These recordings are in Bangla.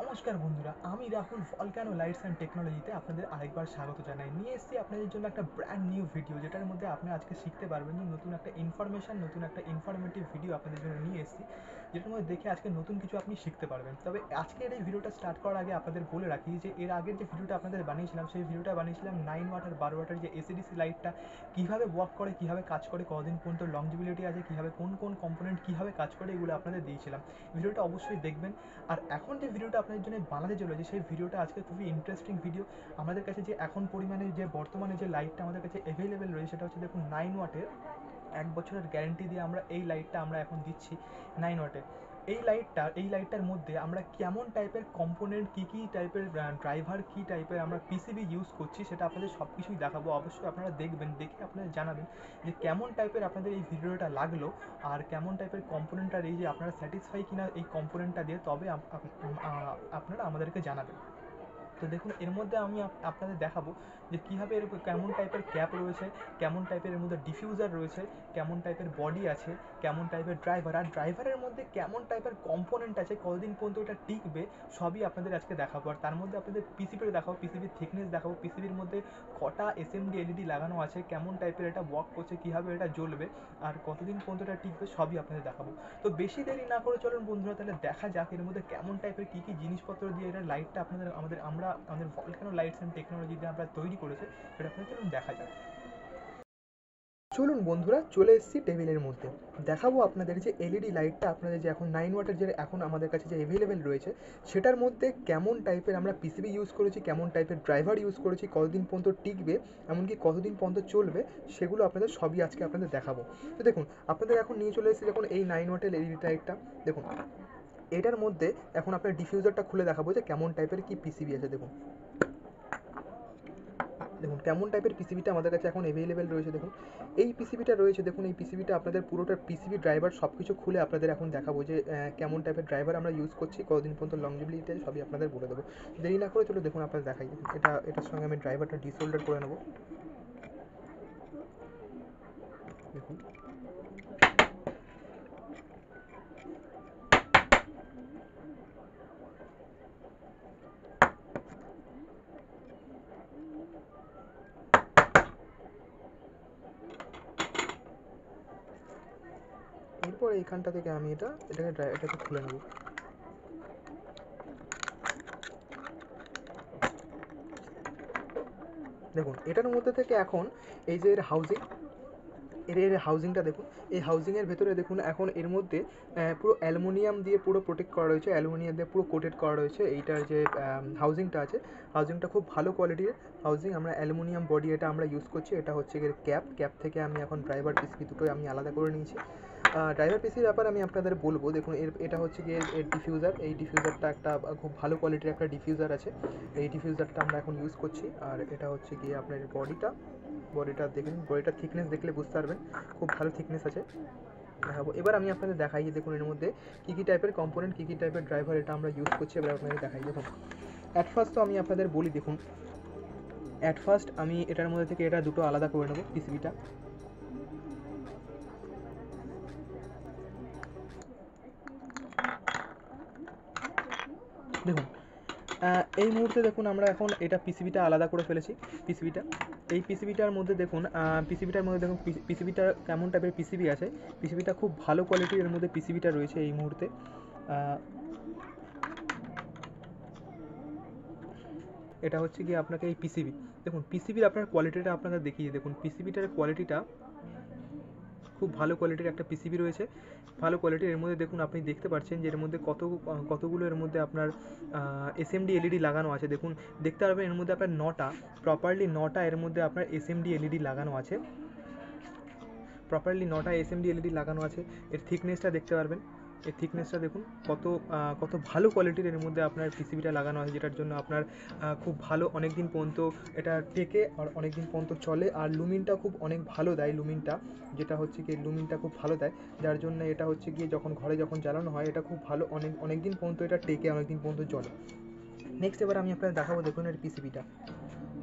নমস্কার বন্ধুরা, আমি রাহুল ভলক্যানো লাইটস অ্যান্ড টেকনোলজিতে আপনাদের আরেকবার স্বাগত জানাই। নিয়ে এসেছি আপনাদের জন্য একটা ব্র্যান্ড নিউ ভিডিও, যেটার মধ্যে আপনি আজকে শিখতে পারবেন যে নতুন একটা ইনফরমেশন, নতুন একটা ইনফরমেটিভ ভিডিও আপনাদের জন্য নিয়ে এসেছি, যেটার মধ্যে দেখে আজকে নতুন কিছু আপনি শিখতে পারবেন। তবে আজকের এই ভিডিওটা স্টার্ট করার আগে আপনাদের বলে রাখি যে এর আগের যে ভিডিওটা আপনাদের বানিয়েছিলাম, সেই ভিডিওটা বানিয়েছিলাম 9 ওয়াট আর 12 ওয়াটের যে এসিডিসি লাইটটা কীভাবে ওয়ার্ক করে, কীভাবে কাজ করে, কতদিন পর্যন্ত লংজিবিলিটি আছে, কীভাবে কোন কোন কম্পোনেন্ট কীভাবে কাজ করে, এগুলো আপনাদের দিয়েছিলাম। ভিডিওটা অবশ্যই দেখবেন। আর এখন যে ভিডিওটা আপনাদের জন্য বানাতে চলেছে, সেই ভিডিওটা আজকে খুবই ইন্টারেস্টিং ভিডিও। আমাদের কাছে যে এখন পরিমাণে যে বর্তমানে যে লাইটটা আমাদের কাছে অ্যাভেলেবেল রয়েছে, সেটা হচ্ছে দেখুন 9 ওয়াটের। 1 বছরের গ্যারেন্টি দিয়ে আমরা এই লাইটটা আমরা এখন দিচ্ছি 9 ওয়াটের। এই লাইটটার মধ্যে আমরা কেমন টাইপের কম্পোনেন্ট, কী টাইপের ড্রাইভার, কী টাইপের আমরা পিসিবি ইউজ করছি, সেটা আপনাদের সব কিছুই দেখাবো। অবশ্যই আপনারা দেখবেন, দেখে আপনারা জানাবেন যে কেমন টাইপের আপনাদের এই ভিডিওটা লাগলো, আর কেমন টাইপের কম্পোনেন্টটা এই যে আপনারা স্যাটিসফাই কিনা এই কম্পোনেন্টটা দিয়ে, তবে আপনারা আমাদেরকে জানাবেন। তো দেখুন, এর মধ্যে আমি আপনাদের দেখাবো যে কীভাবে এর কেমন টাইপের ক্যাপ রয়েছে, কেমন টাইপের এর মধ্যে ডিফিউজার রয়েছে, কেমন টাইপের বডি আছে, কেমন টাইপের ড্রাইভার, আর ড্রাইভারের মধ্যে কেমন টাইপের কম্পোনেন্ট আছে, কতদিন পর্যন্ত এটা টিকবে, সবই আপনাদের আজকে দেখাবো। আর তার মধ্যে আপনাদের পিসিবিটা দেখাবো, পিসিবির থিকনেস দেখাবো, পিসিবির মধ্যে কটা এসএমডি এলইডি লাগানো আছে, কেমন টাইপের এটা ওয়ার্ক করছে, কীভাবে এটা জ্বলবে, আর কতদিন পর্যন্ত এটা টিকবে, সবই আপনাদের দেখাবো। তো বেশি দেরি না করে চলুন বন্ধুরা, তাহলে দেখা যাক এর মধ্যে কেমন টাইপের কী কী জিনিসপত্র দিয়ে এটা লাইটটা আমাদের ভলক্যানো লাইটস অ্যান্ড টেকনোলজিতে আমরা তৈরি করেছে, সেটা আপনাদের চলুন দেখা যাক। চলুন বন্ধুরা, চলে এসেছি টেবিলের মধ্যে। দেখাবো আপনাদের যে এলইডি লাইটটা আপনাদের যে এখন 9 ওয়াটের যে এখন আমাদের কাছে যে অ্যাভেলেবেল রয়েছে, সেটার মধ্যে কেমন টাইপের আমরা পিসিবি ইউজ করেছি, কেমন টাইপের ড্রাইভার ইউজ করেছি, কতদিন পর্যন্ত টিকবে, এমনকি কতদিন পর্যন্ত চলবে, সেগুলো আপনাদের সবই আজকে আপনাদের দেখাবো। তো দেখুন, আপনাদের এখন নিয়ে চলে এসেছি দেখুন এই 9 ওয়াটের এলইডি লাইটটা। দেখুন, এটার মধ্যে এখন আপনার ডিফিউজারটা খুলে দেখাবো যে কেমন টাইপের কি পিসিবি আছে। দেখুন দেখুন কেমন টাইপের পিসিবিটা আমাদের কাছে এখন অ্যাভেলেবেল রয়েছে। দেখুন এই পিসিবিটা রয়েছে, দেখুন এই পিসিবিটা আপনাদের পুরোটা পিসিবি ড্রাইভার সব কিছু খুলে আপনাদের এখন দেখাবো যে কেমন টাইপের ড্রাইভার আমরা ইউজ করছি, কতদিন পর্যন্ত লংজিবিলিটি আছে, সবই আপনাদের বলে দেবো। দেরি না করে চলো দেখুন আপনাদের দেখাই। দেখুন এটার সঙ্গে আমি ড্রাইভারটা ডিসোল্ডার করে নেবো। দেখুন এরপর এইখানটা থেকে আমি এটাকে খুলে নেবো। দেখুন এটার মধ্যে থেকে এখন এই যে এর হাউজিংটা দেখুন, এই হাউজিংয়ের ভেতরে দেখুন এখন এর মধ্যে পুরো অ্যালুমিনিয়াম দিয়ে পুরো প্রোটেক্ট করা রয়েছে, অ্যালুমিনিয়াম দিয়ে পুরো কোটেড করা রয়েছে। এইটার যে হাউজিংটা আছে, হাউজিংটা খুব ভালো কোয়ালিটির হাউজিং। আমরা অ্যালুমিনিয়াম বডি এটা আমরা ইউজ করছি। এটা হচ্ছে এর ক্যাপ থেকে আমি এখন ড্রাইভার পিসি দুটোই আমি আলাদা করে নিয়েছি। ড্রাইভার পিসির ব্যাপারে আমি আপনাদের বলবো। দেখুন এটা হচ্ছে গিয়ে এর ডিফিউজার। এই ডিফিউজারটা একটা খুব ভালো কোয়ালিটির একটা ডিফিউজার আছে। এই ডিফিউজারটা আমরা এখন ইউজ করছি। আর এটা হচ্ছে গিয়ে আপনার বডিটা দেখুন, বডিটার থিকনেস দেখলে বুঝতে পারবেন, খুব ভালো থিকনেস আছে। দেখাবো এবার আমি আপনাদের দেখাই যে দেখুন এর মধ্যে কী টাইপের কম্পোনেন্ট, কী টাইপের ড্রাইভার এটা আমরা ইউজ করছি। এবার আপনাদের দেখাই। দেখুন অ্যাট ফার্স্ট তো আমি আপনাদের বলি, দেখুন অ্যাট ফার্স্ট আমি এটার মধ্যে থেকে এটা দুটো আলাদা করে নেবো পিসিবিটা। দেখুন এই মুহূর্তে দেখুন আমরা এখন এটা পিসিবিটা আলাদা করে ফেলেছি। পিসিবিটার মধ্যে দেখুন পিসিবিটা কেমন টাইপের পিসিবি আছে। পিসিবিটা খুব ভালো কোয়ালিটির এর মধ্যে পিসিবিটা রয়েছে এই মুহূর্তে। এটা হচ্ছে গিয়ে আপনাকে এই পিসিবি, দেখুন পিসিবির আপনার কোয়ালিটিটা আপনাকে দেখিয়ে। দেখুন পিসিবিটার কোয়ালিটিটা খুব ভালো কোয়ালিটির একটা পিসিবি রয়েছে, ভালো কোয়ালিটির। এর মধ্যে দেখুন আপনি দেখতে পাচ্ছেন যে এর মধ্যে কতগুলো এর মধ্যে আপনার এসএমডি এলইডি লাগানো আছে। দেখুন দেখতে পারবেন এর মধ্যে আপনার 9টা এর মধ্যে আপনার এসএমডি এলইডি লাগানো আছে। প্রপারলি 9টা এসএমডি এলইডি লাগানো আছে। এর থিকনেসটা দেখতে পারবেন, এর থিকনেসটা দেখুন কত ভালো কোয়ালিটির এর মধ্যে আপনার পিসিবিটা লাগানো আছে, যেটার জন্য আপনার খুব ভালো অনেক দিন পর্যন্ত এটা টেকে আর অনেক দিন পর্যন্ত চলে। আর লুমিনটা খুব অনেক ভালো দেয়, যেটা হচ্ছে কি লুমিনটা খুব ভালো দেয়, যার জন্য এটা হচ্ছে গিয়ে ঘরে যখন জ্বালানো হয় এটা খুব ভালো অনেক দিন পর্যন্ত এটা টেকে, অনেক দিন পর্যন্ত জ্বলে। নেক্সট এবার আমি আপনাদের দেখাবো দেখুন এর পিসিবিটা।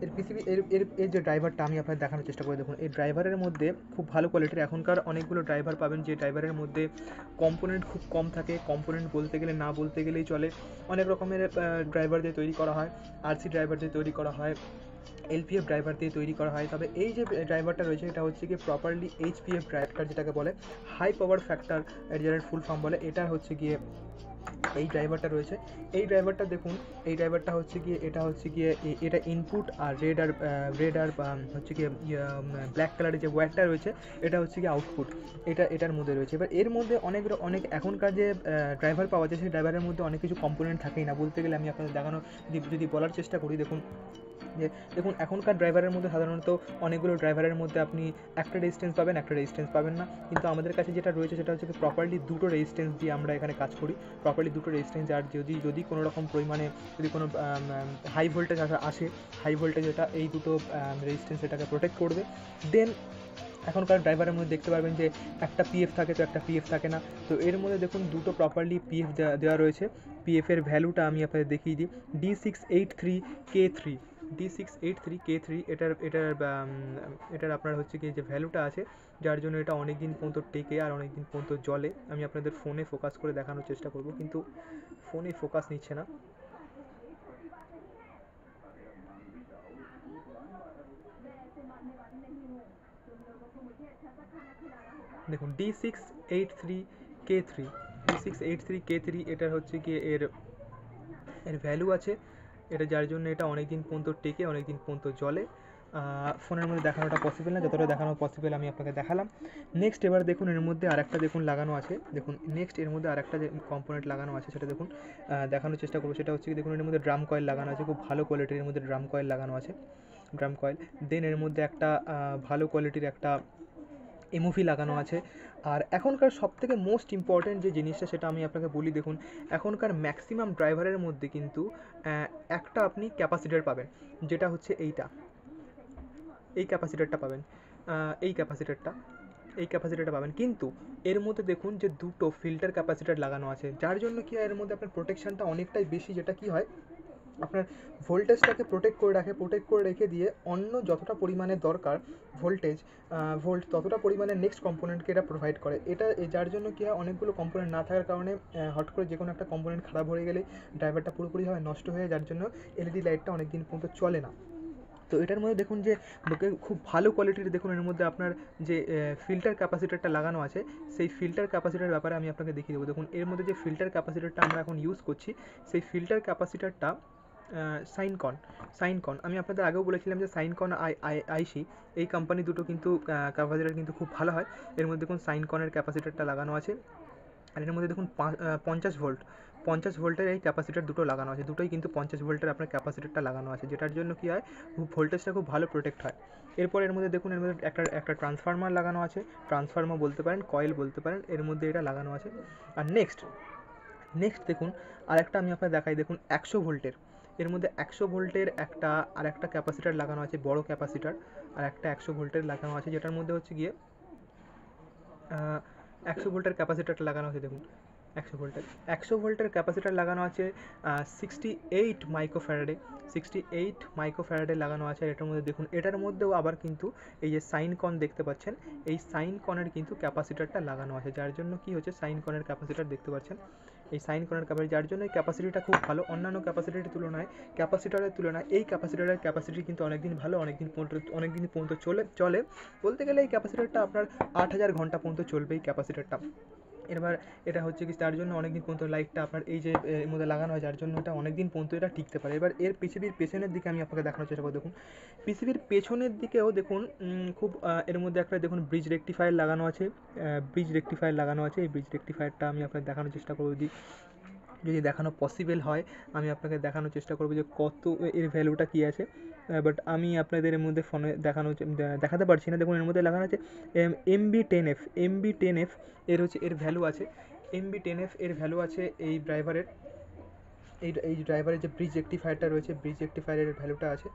এর পিসিবি এর এর এর যে ড্রাইভারটা আমি আপনাদের দেখানোর চেষ্টা করি। দেখুন এই ড্রাইভারের মধ্যে খুব ভালো কোয়ালিটির এখনকার অনেকগুলো ড্রাইভার পাবেন যে ড্রাইভারের মধ্যে কম্পোনেন্ট খুব কম থাকে। কম্পোনেন্ট বলতে গেলে না বলতে গেলেই চলে। অনেক রকমের ড্রাইভার দিয়ে তৈরি করা হয়, আরসি ড্রাইভার দিয়ে তৈরি করা হয়, এলপিএফ ড্রাইভার দিয়ে তৈরি করা হয়। তবে এই যে ড্রাইভারটা রয়েছে এটা হচ্ছে গিয়ে প্রপারলি এইচপিএফ ড্রাইভার, যেটাকে বলে হাই পাওয়ার ফ্যাক্টর, এর ফুল ফর্ম বলে। এটা হচ্ছে গিয়ে এই ড্রাইভারটা রয়েছে। এই ড্রাইভারটা দেখুন, এই ড্রাইভারটা হচ্ছে গিয়ে এটা ইনপুট, আর রেড আর হচ্ছে গিয়ে ব্ল্যাক কালারের যে ওয়্যারটা রয়েছে এটা হচ্ছে গিয়ে আউটপুট। এটার মধ্যে রয়েছে। এবার এর মধ্যে অনেক এখনকার যে ড্রাইভার পাওয়া যায় সেই ড্রাইভারের মধ্যে অনেক কিছু কম্পোনেন্ট থাকেই না বলতে গেলে। আমি আপনাদের দেখানো যদি বলার চেষ্টা করি, দেখুন এখনকার ড্রাইভারের মধ্যে সাধারণত অনেকগুলো ড্রাইভারের মধ্যে আপনি একটা রেজিস্ট্যান্স পাবেন, একটা রেজিস্ট্যান্স পাবেন না। কিন্তু আমাদের কাছে যেটা রয়েছে সেটা হচ্ছে প্রপারলি দুটো রেজিস্ট্যান্স দিয়ে আমরা এখানে কাজ করি। প্রপারলি দুটো রেজিস্ট্যান্স, আর যদি কোনো রকম পরিমাণে যদি কোনো হাই ভোল্টেজ আসে, হাই ভোল্টেজ এটা এই দুটো রেজিস্ট্যান্স এটাকে প্রোটেক্ট করবে। দেন এখনকার ড্রাইভারের মধ্যে দেখতে পারবেন যে একটা পিএফ থাকে, তো একটা পিএফ থাকে না। তো এর মধ্যে দেখুন দুটো প্রপারলি পিএফ দেওয়া রয়েছে। পিএফের ভ্যালুটা আমি আপনাদের দেখিয়ে দিই। D683K3, D683K3 এটার আপনার হচ্ছে কি যে ভ্যালুটা আছে, যার জন্য এটা অনেক দিন পর্যন্ত টেকে আর অনেক দিন পর্যন্ত জ্বলে। আমি আপনাদের ফোনে ফোকাস করে দেখানোর চেষ্টা করব, কিন্তু ফোনে ফোকাস নিচ্ছে না। দেখুন D683K3 এটার হচ্ছে কি এর ভ্যালু আছে, এটা যার জন্য এটা অনেক দিন পর্যন্ত টেকে, অনেক দিন পর্যন্ত জ্বলে। ফোনের মধ্যে দেখানোটা পসিবল না, যতটা দেখানো পসিবল আমি আপনাকে দেখালাম। নেক্সট এবার দেখুন এর মধ্যে আরেকটা দেখুন লাগানো আছে। দেখুন নেক্সট এর মধ্যে আরেকটা যে কম্পোনেন্ট লাগানো আছে সেটা দেখুন দেখানোর চেষ্টা করবো। সেটা হচ্ছে কি দেখুন এর মধ্যে ড্রাম কয়েল লাগানো আছে, খুব ভালো কোয়ালিটির এর মধ্যে ড্রাম কয়েল লাগানো আছে, ড্রাম কয়েল। দেন এর মধ্যে একটা ভালো কোয়ালিটির একটা এমওভি লাগানো আছে। আর এখনকার সবথেকে মোস্ট ইম্পর্ট্যান্ট যে জিনিসটা সেটা আমি আপনাকে বলি। দেখুন এখনকার ম্যাক্সিমাম ড্রাইভারের মধ্যে কিন্তু একটা আপনি ক্যাপাসিটার পাবেন, যেটা হচ্ছে এই ক্যাপাসিটারটা পাবেন, এই ক্যাপাসিটারটা পাবেন। কিন্তু এর মধ্যে দেখুন যে দুটো ফিল্টার ক্যাপাসিটার লাগানো আছে, যার জন্য কি হয় এর মধ্যে আপনার প্রোটেকশনটা অনেকটাই বেশি। যেটা কি হয় আপনার ভোল্টেজটাকে প্রোটেক্ট করে রেখে দিয়ে অন্য যতটা পরিমাণে দরকার ভোল্ট ততটা পরিমাণে নেক্সট কম্পোনেন্টকে এটা প্রোভাইড করে। যার জন্য কি হয় অনেকগুলো কম্পোনেন্ট না থাকার কারণে হট করে যে কোনো একটা কম্পোনেন্ট খারাপ হয়ে গেলে ড্রাইভারটা পুরোপুরিভাবে নষ্ট হয়ে, যার জন্য এলইডি লাইটটা অনেক দিন পর্যন্ত চলে না। তো এটার মধ্যে দেখুন যে খুব ভালো কোয়ালিটির দেখুন এর মধ্যে আপনার যে ফিল্টার ক্যাপাসিটারটা লাগানো আছে, সেই ফিল্টার ক্যাপাসিটার ব্যাপারে আমি আপনাকে দেখিয়ে দেবো। দেখুন এর মধ্যে যে ফিল্টার ক্যাপাসিটারটা আমরা এখন ইউজ করছি, সেই ফিল্টার ক্যাপাসিটারটা সাইনকন। আমি আপনাদের আগেও বলেছিলাম যে সাইনকন আইসি এই কোম্পানি দুটো কিন্তু ক্যাপাসিটার কিন্তু খুব ভালো হয়। এর মধ্যে দেখুন সাইনকনের ক্যাপাসিটারটা লাগানো আছে, আর এর মধ্যে দেখুন 50 ভোল্টের এই ক্যাপাসিটার দুটো লাগানো আছে। দুটোই কিন্তু 50 ভোল্টের আপনার ক্যাপাসিটারটা লাগানো আছে, যেটার জন্য কি হয় ভোল্টেজটা খুব ভালো প্রোটেক্ট হয়। এরপর এর মধ্যে দেখুন এর মধ্যে একটা ট্রান্সফর্মার লাগানো আছে, ট্রান্সফর্মার বলতে পারেন, কয়েল বলতে পারেন, এর মধ্যে এটা লাগানো আছে। আর নেক্সট দেখুন আরেকটা আমি আপনাকে দেখাই। দেখুন 100 ভোল্টের, এর মধ্যে 100 ভোল্টের আর একটা ক্যাপাসিটার লাগানো আছে, বড় ক্যাপাসিটার, আর একটা 100 ভোল্টের লাগানো আছে, যেটার মধ্যে হচ্ছে গিয়ে 100 ভোল্টের ক্যাপাসিটারটা লাগানো আছে। দেখুন 100 ভোল্টের ক্যাপাসিটার লাগানো আছে 68 মাইক্রোফ্যারাডে লাগানো আছে। আর এটার মধ্যে দেখুন এটার মধ্যেও আবার কিন্তু এই যে সাইনকন দেখতে পাচ্ছেন, এই সাইনকনের কিন্তু ক্যাপাসিটারটা লাগানো আছে, যার জন্য কি হচ্ছে সাইনকনের ক্যাপাসিটার দেখতে পাচ্ছেন, এই সাইনকনের ক্যাপাসিটি, যার জন্য এই ক্যাপাসিটিটা খুব ভালো। অন্যান্য ক্যাপাসিটারের তুলনায় এই ক্যাপাসিটারের ক্যাপাসিটি কিন্তু অনেক দিন ভালো, অনেক দিন পর্যন্ত চলে। বলতে গেলে এই ক্যাপাসিটারটা আপনার 8000 ঘন্টা পর্যন্ত চলবে এই ক্যাপাসিটারটা। এবার এটা হচ্ছে কি তার জন্য অনেক দিন পর্যন্ত লাইটটা আপনার এই যে এর মধ্যে লাগানো হয়, যার জন্য এটা অনেক দিন পর্যন্ত এটা টিকতে পারে। এবার এর পিসিবির পেছনের দিকে আমি আপনাকে দেখানোর চেষ্টা করব। দেখুন পিসিবির পেছনের দিকেও দেখুন খুব এর মধ্যে একটা দেখুন ব্রিজ রেকটিফায়ার লাগানো আছে, এই ব্রিজ রেকটিফায়ারটা আমি আপনাকে দেখানোর চেষ্টা করব। যদি দেখানো পসিবল হয় আমি আপনাকে দেখানোর চেষ্টা করব যে কত এর ভ্যালুটা কী আছে। বাট আমি আপনাদের এর মধ্যে ফোনে দেখাতে পারছি না। দেখুন এর মধ্যে লাগানো আছে MB10F এর ভ্যালু আছে, MB10F এর ভ্যালু আছে এই ড্রাইভারের, এই ড্রাইভারের যে ব্রিজ রেকটিফায়ারটা রয়েছে, ব্রিজ রেকটিফায়ারের ভ্যালুটা আছে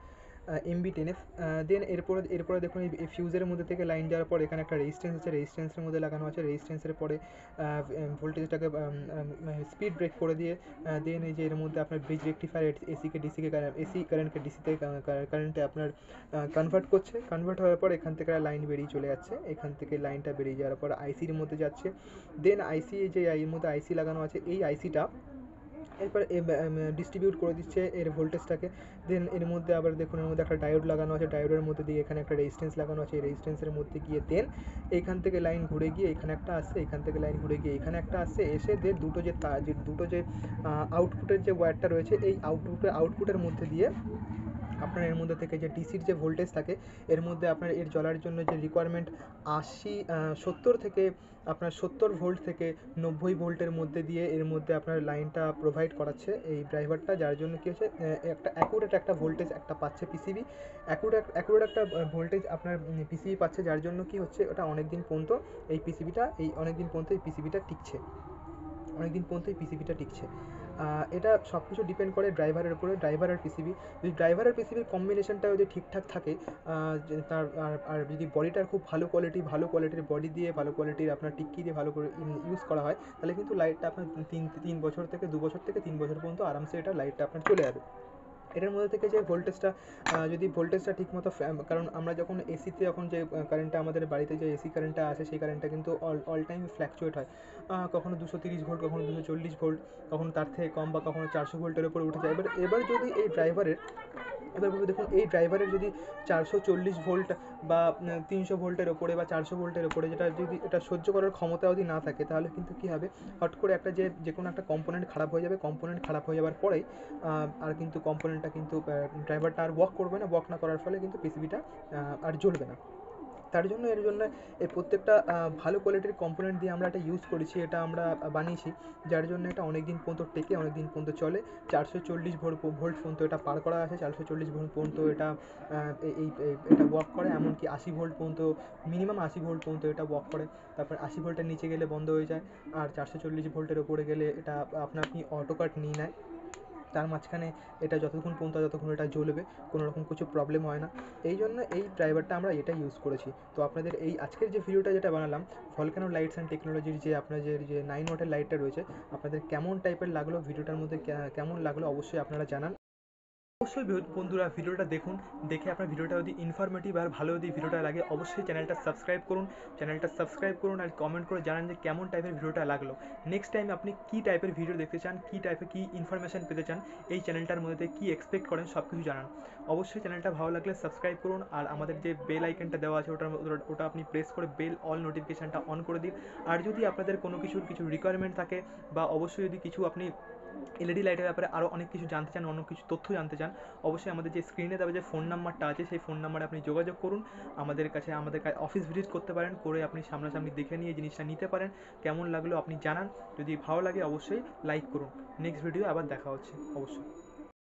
MB10F। দেন এরপরে দেখুন এই ফিউজের মধ্যে থেকে লাইন যাওয়ার পর এখানে একটা রেজিস্ট্যান্স আছে, রেজিস্ট্যান্সের মধ্যে লাগানো আছে। রেজিস্ট্যান্সের পরে ভোল্টেজটাকে স্পিড ব্রেক করে দিয়ে দেন এই যে এর মধ্যে আপনার ব্রিজ রেক্টিফায়ার এসি কারেন্টকে ডিসিতে কারেন্টে আপনার কনভার্ট করছে। কনভার্ট হওয়ার পর এখান থেকে লাইন বেরিয়ে চলে যাচ্ছে, এখান থেকে লাইনটা বেরিয়ে যাওয়ার পর আইসির মধ্যে যাচ্ছে। দেন আইসি যে এর মধ্যে আইসি লাগানো আছে, এই আইসিটা এরপর ডিস্ট্রিবিউট করে দিচ্ছে এর ভোল্টেজটাকে। দেন এর মধ্যে আবার দেখুন এর মধ্যে একটা ডায়োড লাগানো আছে, ডায়োডের মধ্যে দিয়ে এখানে একটা রেজিস্ট্যান্স লাগানো আছে, এই রেজিস্ট্যান্সের মধ্যে গিয়ে দেন এইখান থেকে লাইন ঘুরে গিয়ে এখানে একটা আসছে, এখান থেকে লাইন ঘুরে গিয়ে এখানে একটা আসছে, এসে দেন দুটো যে আউটপুটের যে ওয়্যারটা রয়েছে এই আউটপুটের মধ্যে দিয়ে আপনার এর মধ্যে থেকে যে ডিসির যে ভোল্টেজ থাকে এর মধ্যে আপনার এর জ্বলার জন্য যে রিকোয়ারমেন্ট 70 থেকে আপনার 70 ভোল্ট থেকে 90 ভোল্টের মধ্যে দিয়ে এর মধ্যে আপনার লাইনটা প্রোভাইড করাচ্ছে এই ড্রাইভারটা, যার জন্য কী হচ্ছে একটা অ্যাকুরেট একটা ভোল্টেজ একটা পাচ্ছে পিসিবি, অ্যাকুরেট একটা ভোল্টেজ আপনার পিসিবি পাচ্ছে, যার জন্য কি হচ্ছে ওটা অনেক দিন পর্যন্ত এই পিসিবিটা টিকছে, এটা সব কিছু ডিপেন্ড করে ড্রাইভারের উপরে, ড্রাইভার আর পিসিবি। যদি ড্রাইভার আর পিসিবির কম্বিনেশনটা যদি ঠিকঠাক থাকে, তার আর যদি বডিটার খুব ভালো কোয়ালিটির বডি দিয়ে ভালো কোয়ালিটির আপনার টিক্কি দিয়ে ভালো করে ইউজ করা হয়, তাহলে কিন্তু লাইটটা আপনার 3 বছর থেকে 2 বছর থেকে 3 বছর পর্যন্ত আরামসে এটা লাইটটা আপনার চলে যাবে। এটার মধ্যে থেকে যে ভোল্টেজটা যদি ভোল্টেজটা ঠিকমতো কারণ আমরা যখন এসিতে যখন যে কারেন্টটা আমাদের বাড়িতে যে এসি কারেন্টটা আসে সেই কারেন্টটা কিন্তু অল টাইম ফ্ল্যাকচুয়েট হয়, কখনো 230 ভোল্ট, কখনো 240 ভোল্ট, কখনো তার থেকে কম বা কখনো 400 ভোল্টের উপরে উঠে যায়। এবার যদি এই ড্রাইভারের দেখুন এই ড্রাইভারের যদি 440 ভোল্ট বা 300 ভোল্টের ওপরে বা 400 ভোল্টের ওপরে যেটা যদি এটা সহ্য করার ক্ষমতা যদি না থাকে, তাহলে কিন্তু কী হবে, হট করে একটা যে কোনো একটা কম্পোনেন্ট খারাপ হয়ে যাবে, কম্পোনেন্ট খারাপ হয়ে যাওয়ার পরেই আর কিন্তু কম্পোনেন্টটা কিন্তু ড্রাইভারটা আর ওয়ার্ক করবে না, ওয়ার্ক না করার ফলে কিন্তু পিসিবিটা আর জ্বলবে না। তার জন্য এর জন্য এই প্রত্যেকটা ভালো কোয়ালিটির কম্পোনেন্ট দিয়ে আমরা এটা ইউজ করেছি, এটা আমরা বানিয়েছি, যার জন্য এটা অনেক দিন পর্যন্ত টেকে, অনেক দিন পর্যন্ত চলে। 440 ভোল্ট পর্যন্ত এটা পার করা আছে, 440 ভোল্ট পর্যন্ত এটা এটা ওয়ার্ক করে, এমনকি 80 ভোল্ট পর্যন্ত, মিনিমাম 80 ভোল্ট পর্যন্ত এটা ওয়ার্ক করে। তারপর 80 ভোল্টের নিচে গেলে বন্ধ হয়ে যায়, আর 440 ভোল্টের ওপরে গেলে এটা আপনি অটো কাট নিয়ে নেয়। তার মাঝখানে এটা যতক্ষণ এটা জ্বলবে, কোনো রকম কিছু প্রবলেম হয় না। এই জন্য এই ড্রাইভারটা আমরা এটা ইউজ করেছি। তো আপনাদের এই আজকের যে ভিডিওটা যেটা বানালাম ভলকানো লাইটস অ্যান্ড টেকনোলজির যে আপনাদের যে 9 ওয়াটের লাইটটা রয়েছে, আপনাদের কেমন টাইপের লাগলো, ভিডিওটার মধ্যে কেমন লাগলো অবশ্যই আপনারা জানান। অবশ্যই বন্ধুরা ভিডিওটা দেখুন, দেখে আপনার ভিডিওটা যদি ইনফরমেটিভ আর ভালো যদি ভিডিওটা লাগে অবশ্যই চ্যানেলটা সাবস্ক্রাইব করুন আর কমেন্ট করে জানান যে কেমন টাইপের ভিডিওটা লাগলো। নেক্সট টাইম আপনি কী টাইপের ভিডিও দেখতে চান, কী ইনফরমেশান পেতে চান, এই চ্যানেলটার মধ্যে কী এক্সপেক্ট করেন সব কিছু জানান। অবশ্যই চ্যানেলটা ভালো লাগলে সাবস্ক্রাইব করুন, আর আমাদের যে বেল আইকনটা দেওয়া আছে ওটা আপনি প্রেস করে বেল অল নোটিফিকেশানটা অন করে দিন। আর যদি আপনাদের কোনো কিছু রিকোয়ারমেন্ট থাকে বা অবশ্যই যদি কিছু আপনি এলইডি লাইটের ব্যাপারে আরও অনেক কিছু জানতে চান, অন্য কিছু তথ্য জানতে চান, অবশ্যই আমাদের যে স্ক্রিনে দেওয়া যে ফোন নাম্বারটা আছে সেই ফোন নাম্বারে আপনি যোগাযোগ করুন। আমাদের কাছে অফিস ভিজিট করতে পারেন, করে আপনি সামনাসামনি দেখে নিয়ে জিনিসটা নিতে পারেন। কেমন লাগলো আপনি জানান, যদি ভালো লাগে অবশ্যই লাইক করুন। নেক্সট ভিডিও আবার দেখা হচ্ছে অবশ্যই।